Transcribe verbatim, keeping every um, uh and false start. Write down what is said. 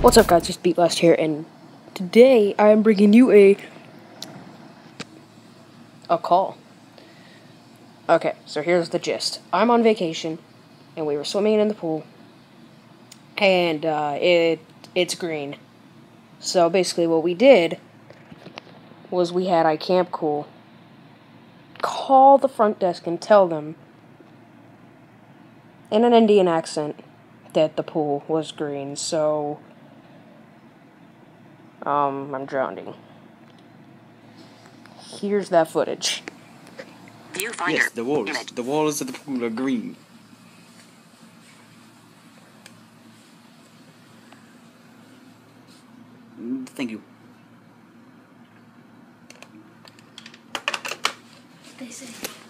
What's up, guys? It's Beatblast here, and today I am bringing you a a call. Okay, so here's the gist. I'm on vacation, and we were swimming in the pool, and uh, it it's green. So basically, what we did was we had Ikampcool call the front desk and tell them in an Indian accent that the pool was green. So. Um, I'm drowning. Here's that footage. Viewfinder. Yes, the walls. Image. The walls of the pool are green. Thank you. They say.